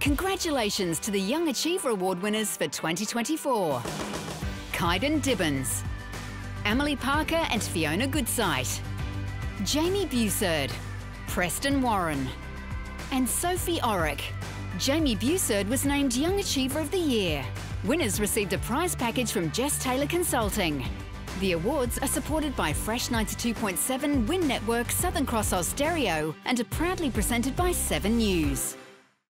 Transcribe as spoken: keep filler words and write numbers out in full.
Congratulations to the Young Achiever Award winners for twenty twenty-four. Kyden Dibbins, Emily Parker and Fiona Goodsight, Jamie Busard, Preston Warren, and Sophie Orrick. Jamie Busard was named Young Achiever of the Year. Winners received a prize package from Jess Taylor Consulting. The awards are supported by Fresh ninety-two point seven, Win Network, Southern Cross Austereo, and are proudly presented by Seven News.